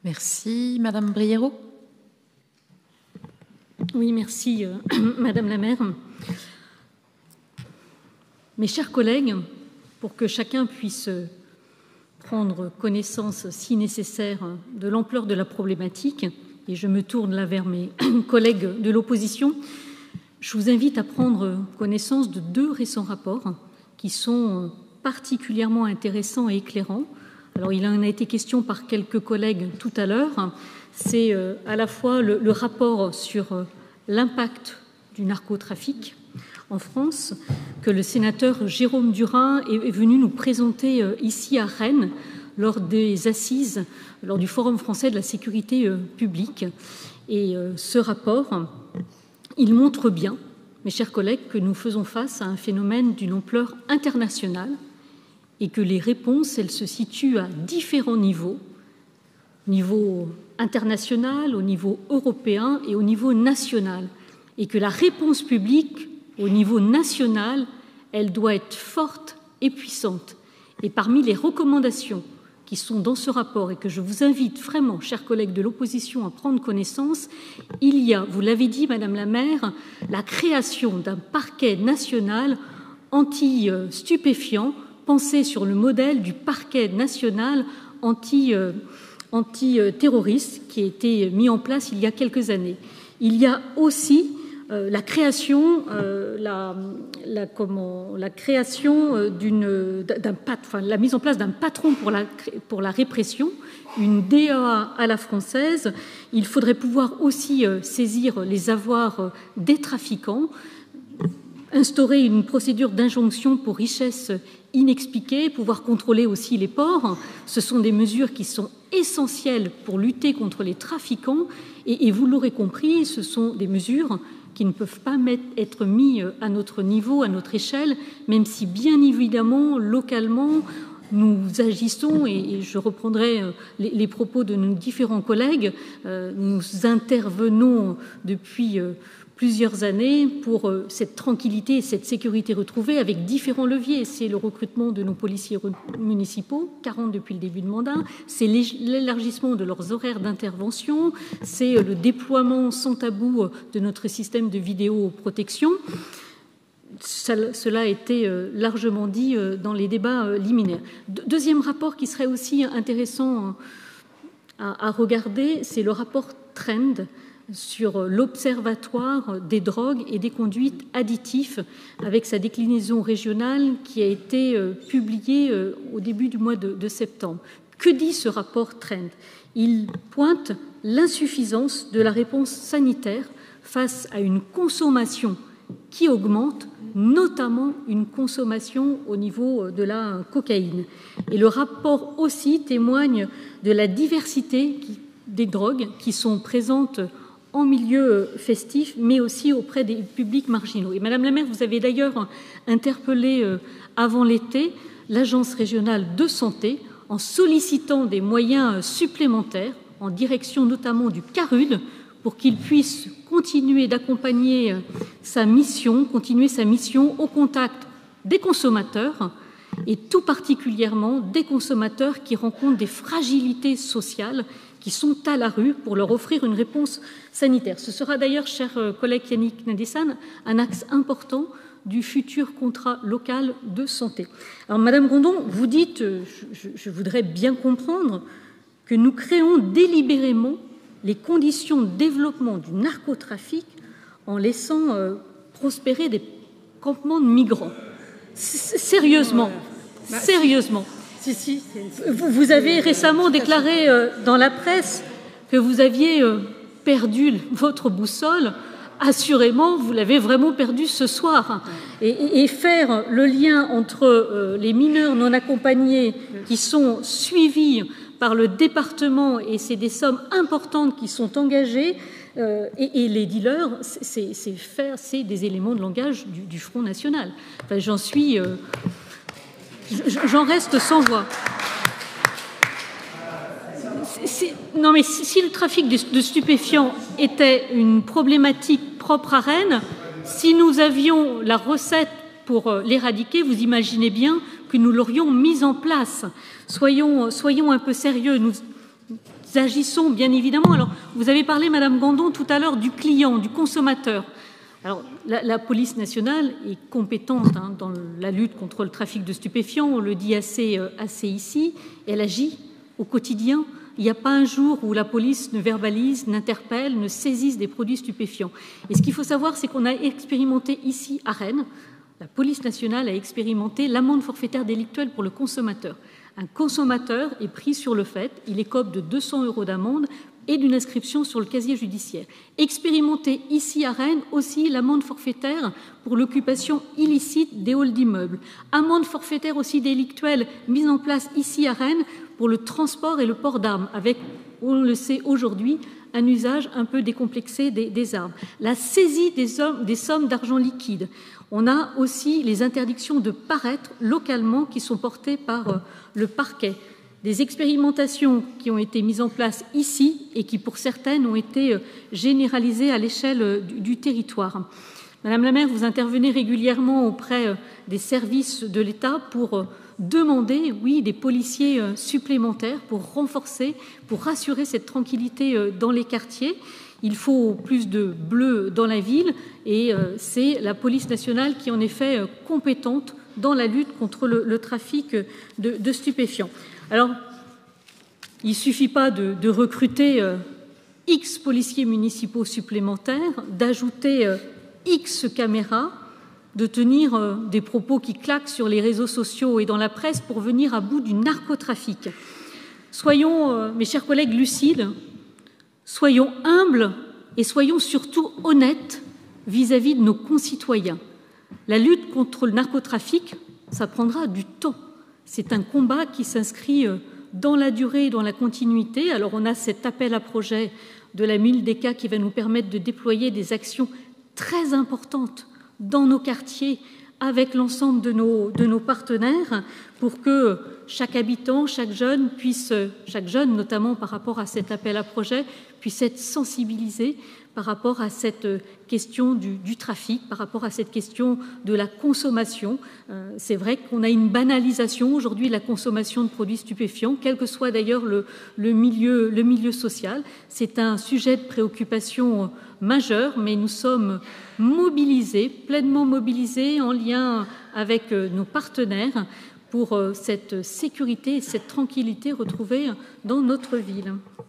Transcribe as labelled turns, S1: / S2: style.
S1: Merci. Madame Briero.
S2: Oui, merci, Madame la maire. Mes chers collègues, pour que chacun puisse prendre connaissance, si nécessaire, de l'ampleur de la problématique, et je me tourne là vers mes collègues de l'opposition, je vous invite à prendre connaissance de 2 récents rapports qui sont particulièrement intéressants et éclairants. Alors, il en a été question par quelques collègues tout à l'heure. C'est à la fois le rapport sur l'impact du narcotrafic en France, que le sénateur Jérôme Durain est venu nous présenter ici à Rennes lors des assises, lors du Forum français de la sécurité publique. Et ce rapport, il montre bien, mes chers collègues, que nous faisons face à un phénomène d'une ampleur internationale et que les réponses, elles se situent à différents niveaux, au niveau international, au niveau européen et au niveau national, et que la réponse publique au niveau national, elle doit être forte et puissante. Et parmi les recommandations qui sont dans ce rapport et que je vous invite vraiment, chers collègues de l'opposition, à prendre connaissance, il y a, vous l'avez dit, Madame la maire, la création d'un parquet national anti-stupéfiant, pensé sur le modèle du parquet national anti-terroriste qui a été mis en place il y a quelques années. Il y a aussi la création la mise en place d'un patron pour la répression, une DEA à la française. Il faudrait pouvoir aussi saisir les avoirs des trafiquants, instaurer une procédure d'injonction pour richesse inexpliquée, pouvoir contrôler aussi les ports. Ce sont des mesures qui sont essentielles pour lutter contre les trafiquants et vous l'aurez compris, ce sont des mesures qui ne peuvent pas être mis à notre niveau, à notre échelle, même si bien évidemment, localement, nous agissons, et je reprendrai les propos de nos différents collègues, nous intervenons depuis plusieurs années pour cette tranquillité et cette sécurité retrouvée avec différents leviers. C'est le recrutement de nos policiers municipaux, 40 depuis le début de mandat, c'est l'élargissement de leurs horaires d'intervention, c'est le déploiement sans tabou de notre système de vidéoprotection. Cela a été largement dit dans les débats liminaires. Deuxième rapport qui serait aussi intéressant à regarder, c'est le rapport Trend sur l'Observatoire des drogues et des conduites additives avec sa déclinaison régionale qui a été publiée au début du mois de septembre. Que dit ce rapport Trend? Il pointe l'insuffisance de la réponse sanitaire face à une consommation qui augmente, notamment une consommation au niveau de la cocaïne. Et le rapport aussi témoigne de la diversité des drogues qui sont présentes en milieu festif, mais aussi auprès des publics marginaux. Et Madame la maire, vous avez d'ailleurs interpellé avant l'été l'Agence régionale de santé en sollicitant des moyens supplémentaires en direction notamment du CARUD pour qu'il puisse continuer d'accompagner sa mission, continuer sa mission au contact des consommateurs et tout particulièrement des consommateurs qui rencontrent des fragilités sociales qui sont à la rue pour leur offrir une réponse sanitaire. Ce sera d'ailleurs, cher collègue Yannick Nadessane, un axe important du futur contrat local de santé. Alors, Madame Grondon, vous dites, je voudrais bien comprendre, que nous créons délibérément les conditions de développement du narcotrafic en laissant prospérer des campements de migrants. Sérieusement, sérieusement.
S3: Si.
S2: Vous avez récemment déclaré dans la presse que vous aviez perdu votre boussole. Assurément, vous l'avez vraiment perdu ce soir. Et faire le lien entre les mineurs non accompagnés qui sont suivis par le département, et c'est des sommes importantes qui sont engagées, et les dealers, c'est des éléments de langage du Front National. Enfin, j'en reste sans voix. Non, mais si le trafic de stupéfiants était une problématique propre à Rennes, si nous avions la recette pour l'éradiquer, vous imaginez bien que nous l'aurions mise en place. Soyons un peu sérieux. Nous agissons bien évidemment. Alors, vous avez parlé, Madame Gandon, tout à l'heure du client, du consommateur. Alors, la police nationale est compétente dans la lutte contre le trafic de stupéfiants, on le dit assez ici, elle agit au quotidien. Il n'y a pas un jour où la police ne verbalise, n'interpelle, ne saisisse des produits stupéfiants. Et ce qu'il faut savoir, c'est qu'on a expérimenté ici à Rennes, la police nationale a expérimenté l'amende forfaitaire délictuelle pour le consommateur. Un consommateur est pris sur le fait, il écope de 200 € d'amende et d'une inscription sur le casier judiciaire. Expérimenté ici à Rennes aussi l'amende forfaitaire pour l'occupation illicite des halls d'immeubles. Amende forfaitaire aussi délictuelle mise en place ici à Rennes pour le transport et le port d'armes, avec, on le sait aujourd'hui, un usage un peu décomplexé des armes. La saisie des sommes d'argent liquide. On a aussi les interdictions de paraître localement qui sont portées par le parquet. Des expérimentations qui ont été mises en place ici et qui, pour certaines, ont été généralisées à l'échelle du territoire. Madame la maire, vous intervenez régulièrement auprès des services de l'État pour demander, oui, des policiers supplémentaires pour renforcer, pour rassurer cette tranquillité dans les quartiers. Il faut plus de bleu dans la ville et c'est la police nationale qui est en effet compétente dans la lutte contre le trafic de stupéfiants. Alors, il ne suffit pas de recruter X policiers municipaux supplémentaires, d'ajouter X caméras, de tenir des propos qui claquent sur les réseaux sociaux et dans la presse pour venir à bout du narcotrafic. Soyons, mes chers collègues, lucides, soyons humbles et soyons surtout honnêtes vis-à-vis de nos concitoyens. La lutte contre le narcotrafic, ça prendra du temps. C'est un combat qui s'inscrit dans la durée et dans la continuité. Alors on a cet appel à projet de la MILDECA qui va nous permettre de déployer des actions très importantes dans nos quartiers avec l'ensemble de nos partenaires pour que chaque habitant, chaque jeune notamment par rapport à cet appel à projet, puisse être sensibilisé par rapport à cette question du trafic, par rapport à cette question de la consommation. C'est vrai qu'on a une banalisation aujourd'hui de la consommation de produits stupéfiants, quel que soit d'ailleurs le milieu social. C'est un sujet de préoccupation majeur, mais nous sommes mobilisés, pleinement mobilisés en lien avec nos partenaires pour cette sécurité et cette tranquillité retrouvée dans notre ville.